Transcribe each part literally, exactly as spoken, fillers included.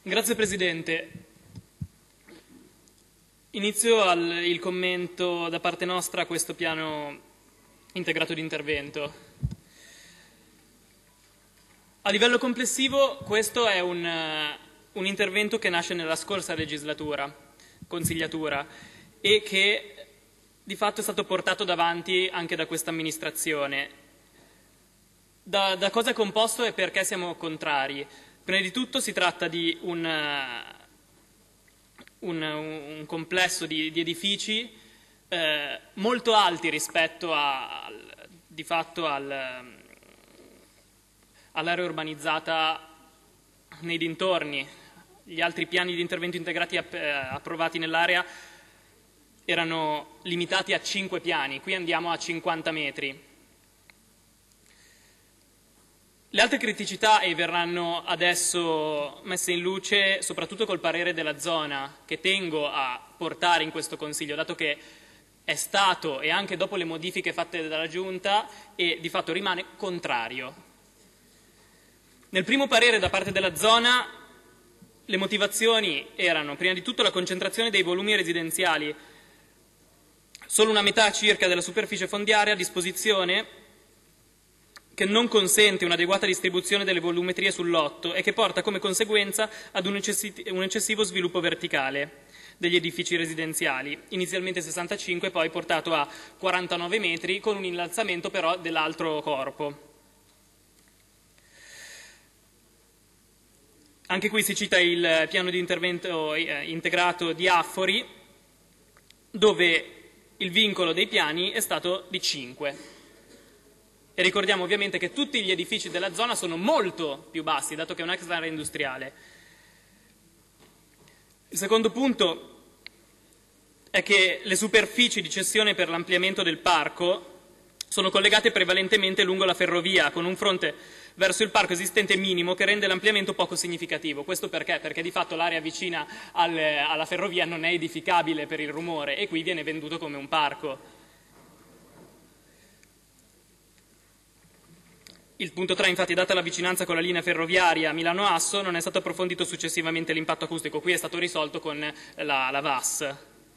Grazie Presidente. Inizio al, il commento da parte nostra a questo piano integrato di intervento. A livello complessivo questo è un, uh, un intervento che nasce nella scorsa legislatura, consigliatura, e che di fatto è stato portato davanti anche da questa amministrazione. Da, da cosa è composto e perché siamo contrari? Prima di tutto si tratta di un, un, un complesso di, di edifici eh, molto alti rispetto a, al, di fatto al, all'area urbanizzata nei dintorni. Gli altri piani di intervento integrati app, eh, approvati nell'area erano limitati a cinque piani, qui andiamo a cinquanta metri. Le altre criticità e verranno adesso messe in luce soprattutto col parere della zona, che tengo a portare in questo Consiglio, dato che è stato, e anche dopo le modifiche fatte dalla Giunta, e di fatto rimane contrario. Nel primo parere da parte della zona le motivazioni erano, prima di tutto, la concentrazione dei volumi residenziali, solo una metà circa della superficie fondiaria a disposizione, che non consente un'adeguata distribuzione delle volumetrie sul lotto e che porta come conseguenza ad un, eccessi- un eccessivo sviluppo verticale degli edifici residenziali, inizialmente sessantacinque, poi portato a quarantanove metri, con un innalzamento però dell'altro corpo. Anche qui si cita il piano di intervento integrato di Affori, dove il vincolo dei piani è stato di cinque. E ricordiamo ovviamente che tutti gli edifici della zona sono molto più bassi, dato che è un'ex area industriale. Il secondo punto è che le superfici di cessione per l'ampliamento del parco sono collegate prevalentemente lungo la ferrovia, con un fronte verso il parco esistente minimo che rende l'ampliamento poco significativo. Questo perché? Perché di fatto l'area vicina al, alla ferrovia non è edificabile per il rumore e qui viene venduto come un parco. Il punto tre, infatti, data la vicinanza con la linea ferroviaria Milano-Asso, non è stato approfondito successivamente l'impatto acustico. Qui è stato risolto con la, la V A S.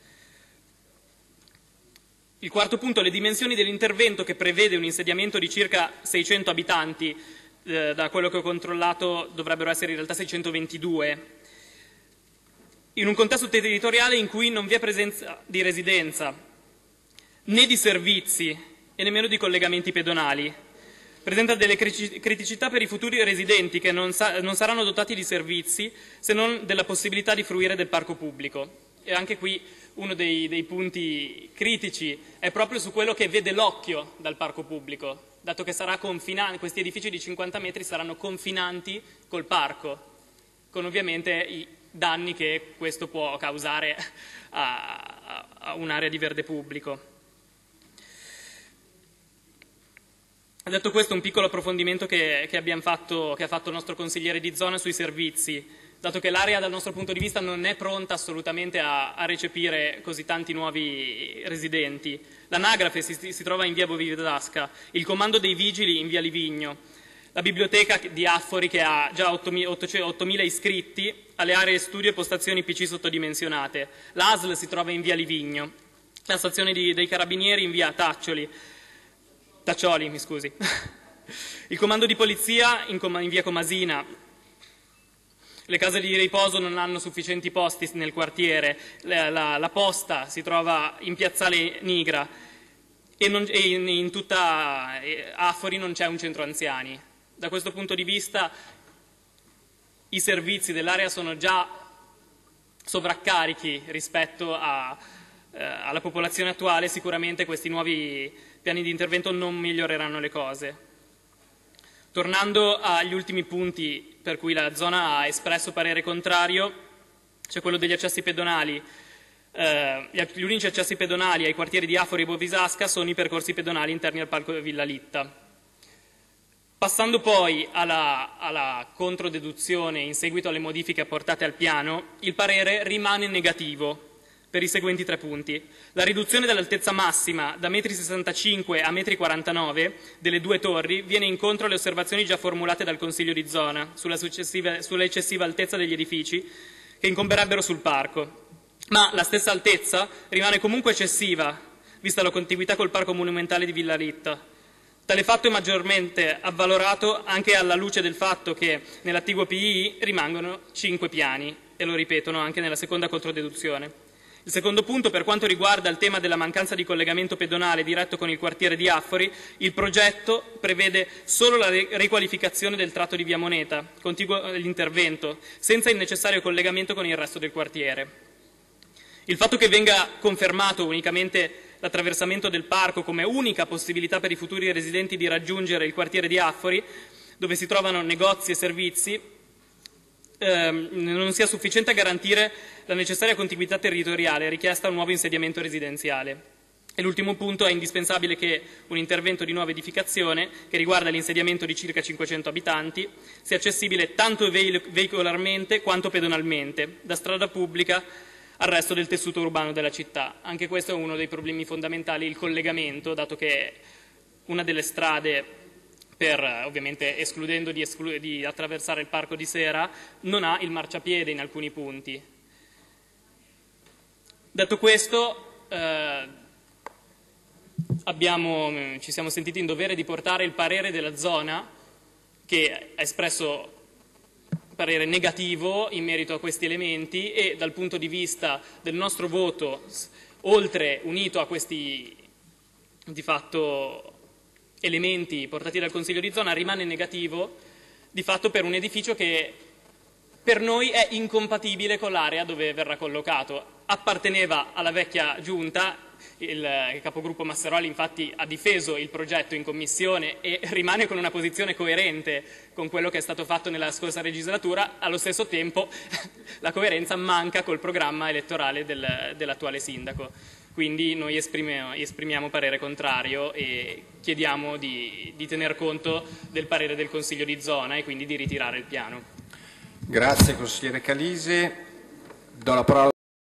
Il quarto punto, le dimensioni dell'intervento, che prevede un insediamento di circa seicento abitanti, eh, da quello che ho controllato dovrebbero essere in realtà seicentoventidue, in un contesto territoriale in cui non vi è presenza di residenza, né di servizi e nemmeno di collegamenti pedonali. Presenta delle criticità per i futuri residenti che non, sa- non saranno dotati di servizi se non della possibilità di fruire del parco pubblico. E anche qui uno dei, dei punti critici è proprio su quello che vede l'occhio dal parco pubblico, dato che sarà confinante, questi edifici di cinquanta metri saranno confinanti col parco, con ovviamente i danni che questo può causare a, a, a un'area di verde pubblico. Detto questo, un piccolo approfondimento che, che, abbiamo fatto, che ha fatto il nostro consigliere di zona sui servizi, dato che l'area dal nostro punto di vista non è pronta assolutamente a, a recepire così tanti nuovi residenti. L'anagrafe si, si trova in via Bovidasca, il comando dei vigili in via Livigno, la biblioteca di Affori che ha già ottomila iscritti, alle aree studio e postazioni P C sottodimensionate, l'A S L si trova in via Livigno, la stazione di, dei carabinieri in via Taccioli, Taccioli, mi scusi. Il comando di polizia in, in via Comasina. Le case di riposo non hanno sufficienti posti nel quartiere. La, la, la posta si trova in piazzale Nigra e, non, e in, in tutta Affori non c'è un centro anziani. Da questo punto di vista i servizi dell'area sono già sovraccarichi rispetto a, eh, alla popolazione attuale. Sicuramente questi nuovi piani di intervento non miglioreranno le cose. Tornando agli ultimi punti per cui la zona ha espresso parere contrario, c'è quello degli accessi pedonali. Eh, gli unici accessi pedonali ai quartieri di Affori e Bovisasca sono i percorsi pedonali interni al parco Villa Litta. Passando poi alla, alla controdeduzione in seguito alle modifiche apportate al piano, il parere rimane negativo, per i seguenti tre punti. La riduzione dell'altezza massima da metri sessantacinque a metri quarantanove delle due torri viene incontro alle osservazioni già formulate dal Consiglio di zona sulla, sulla eccessiva altezza degli edifici che incomberebbero sul parco. Ma la stessa altezza rimane comunque eccessiva, vista la contiguità col parco monumentale di Villa Ritta. Tale fatto è maggiormente avvalorato anche alla luce del fatto che nell'attiguo P I rimangono cinque piani, e lo ripetono anche nella seconda controdeduzione. Il secondo punto, per quanto riguarda il tema della mancanza di collegamento pedonale diretto con il quartiere di Affori, il progetto prevede solo la riqualificazione del tratto di Via Moneta, contiguo all'intervento, senza il necessario collegamento con il resto del quartiere. Il fatto che venga confermato unicamente l'attraversamento del parco come unica possibilità per i futuri residenti di raggiungere il quartiere di Affori, dove si trovano negozi e servizi, ehm, non sia sufficiente a garantire la necessaria contiguità territoriale richiesta a un nuovo insediamento residenziale. E l'ultimo punto, è indispensabile che un intervento di nuova edificazione, che riguarda l'insediamento di circa cinquecento abitanti, sia accessibile tanto veicolarmente quanto pedonalmente, da strada pubblica al resto del tessuto urbano della città. Anche questo è uno dei problemi fondamentali, il collegamento, dato che una delle strade, per, ovviamente escludendo di, esclu di attraversare il parco di sera, non ha il marciapiede in alcuni punti. Detto questo, eh, abbiamo, ci siamo sentiti in dovere di portare il parere della zona, che ha espresso parere negativo in merito a questi elementi, e dal punto di vista del nostro voto, oltre unito a questi di fatto elementi portati dal Consiglio di zona, rimane negativo di fatto per un edificio che per noi è incompatibile con l'area dove verrà collocato. Apparteneva alla vecchia giunta, il capogruppo Masseroli infatti ha difeso il progetto in commissione e rimane con una posizione coerente con quello che è stato fatto nella scorsa legislatura. Allo stesso tempo la coerenza manca col programma elettorale del, dell'attuale sindaco. Quindi noi esprimiamo, esprimiamo parere contrario e chiediamo di, di tener conto del parere del Consiglio di zona e quindi di ritirare il piano. Grazie consigliere Calise. Do la parola